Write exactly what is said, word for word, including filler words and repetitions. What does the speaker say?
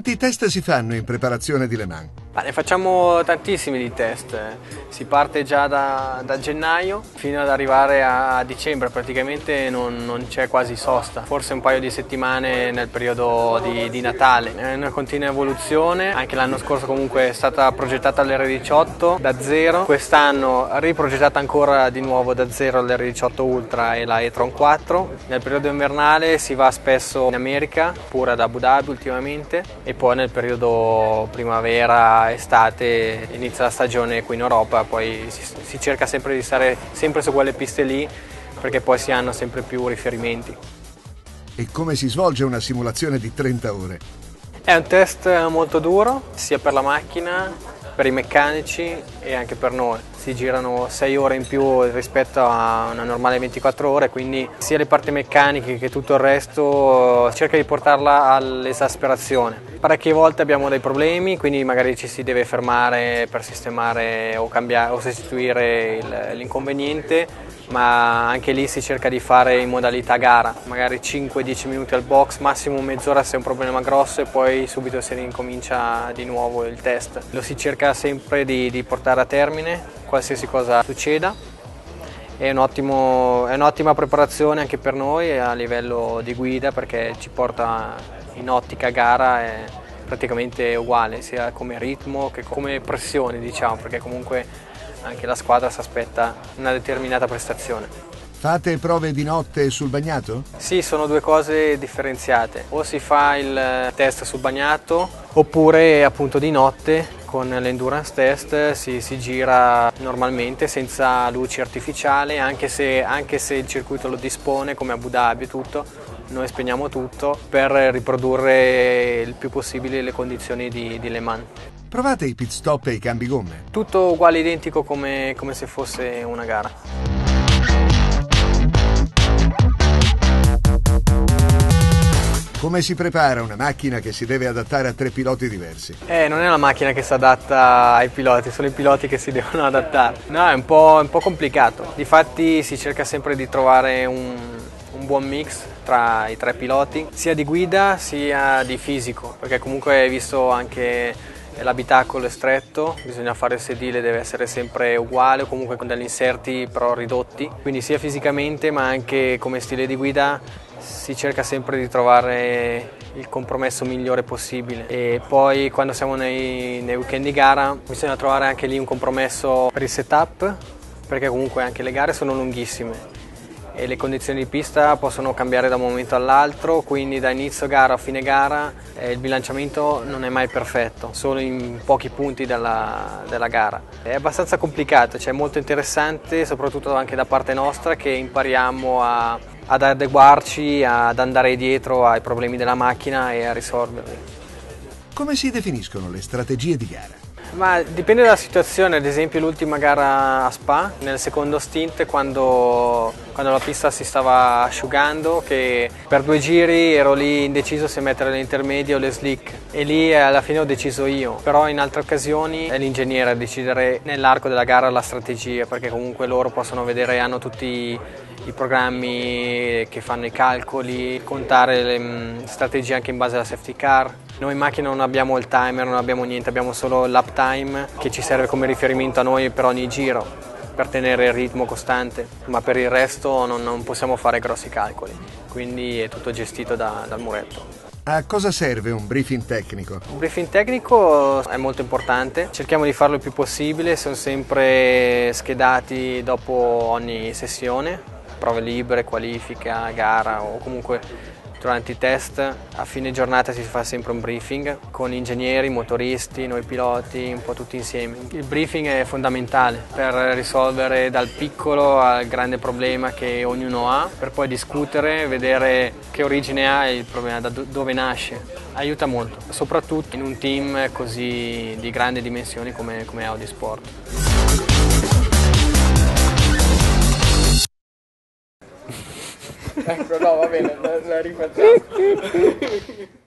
Quanti test si fanno in preparazione di Le Mans? Ah, ne facciamo tantissimi di test, si parte già da, da gennaio fino ad arrivare a dicembre, praticamente non, non c'è quasi sosta, forse un paio di settimane nel periodo di, di Natale. È una continua evoluzione, anche l'anno scorso comunque è stata progettata l'R diciotto da zero, quest'anno riprogettata ancora di nuovo da zero l'R diciotto Ultra e la e-tron quattro. Nel periodo invernale si va spesso in America, pure ad Abu Dhabi ultimamente, e poi nel periodo primavera estate inizia la stagione qui in Europa, poi si, si cerca sempre di stare sempre su quelle piste lì perché poi si hanno sempre più riferimenti. E come si svolge una simulazione di trenta ore? È un test molto duro sia per la macchina, per i meccanici e anche per noi. Si girano sei ore in più rispetto a una normale ventiquattro ore, quindi sia le parti meccaniche che tutto il resto cerca di portarla all'esasperazione. Parecchie volte abbiamo dei problemi, quindi magari ci si deve fermare per sistemare o cambiare o sostituire l'inconveniente, ma anche lì si cerca di fare in modalità gara, magari cinque dieci minuti al box, massimo mezz'ora se è un problema grosso e poi subito si ricomincia di nuovo il test. Lo si cerca sempre di, di portare a termine, qualsiasi cosa succeda. È un'ottima un preparazione anche per noi a livello di guida, perché ci porta in ottica gara è praticamente uguale, sia come ritmo che come pressione, diciamo, perché comunque anche la squadra si aspetta una determinata prestazione. Fate prove di notte sul bagnato? Sì, sono due cose differenziate. O si fa il test sul bagnato oppure appunto di notte con l'endurance test si, si gira normalmente senza luci artificiali, anche se, anche se il circuito lo dispone come Abu Dhabi e tutto. Noi spegniamo tutto per riprodurre il più possibile le condizioni di, di Le Mans. Provate i pit stop e i cambi gomme? Tutto uguale, identico come, come se fosse una gara. Come si prepara una macchina che si deve adattare a tre piloti diversi? Eh, non è una macchina che si adatta ai piloti, sono i piloti che si devono adattare. No, è un po', un po' complicato. Difatti si cerca sempre di trovare un, un buon mix tra i tre piloti, sia di guida sia di fisico, perché comunque hai visto anche l'abitacolo è stretto, bisogna fare il sedile, deve essere sempre uguale o comunque con degli inserti però ridotti, quindi sia fisicamente ma anche come stile di guida si cerca sempre di trovare il compromesso migliore possibile. E poi quando siamo nei, nei weekend di gara bisogna trovare anche lì un compromesso per il setup, perché comunque anche le gare sono lunghissime e le condizioni di pista possono cambiare da un momento all'altro, quindi da inizio gara a fine gara eh, il bilanciamento non è mai perfetto, solo in pochi punti della, della gara. È abbastanza complicato, cioè è molto interessante, soprattutto anche da parte nostra, che impariamo a, ad adeguarci, ad andare dietro ai problemi della macchina e a risolverli. Come si definiscono le strategie di gara? Ma dipende dalla situazione, ad esempio l'ultima gara a Spa, nel secondo stint quando, quando la pista si stava asciugando, che per due giri ero lì indeciso se mettere l'intermedio o le slick e lì alla fine ho deciso io, però in altre occasioni è l'ingegnere a decidere nell'arco della gara la strategia, perché comunque loro possono vedere, hanno tutti i programmi che fanno i calcoli, contare le mh, strategie anche in base alla safety car. Noi in macchina non abbiamo il timer, non abbiamo niente, abbiamo solo l'up time che ci serve come riferimento a noi per ogni giro, per tenere il ritmo costante, ma per il resto non, non possiamo fare grossi calcoli, quindi è tutto gestito da, dal muretto. A cosa serve un briefing tecnico? Un briefing tecnico è molto importante, cerchiamo di farlo il più possibile, sono sempre schedati dopo ogni sessione, prove libere, qualifica, gara o comunque durante i test. A fine giornata si fa sempre un briefing con ingegneri, motoristi, noi piloti, un po' tutti insieme. Il briefing è fondamentale per risolvere dal piccolo al grande problema che ognuno ha, per poi discutere, vedere che origine ha il problema, da dove nasce. Aiuta molto, soprattutto in un team così di grandi dimensioni come, come Audi Sport. Ecco, no, va bene, la, la rifacciamo.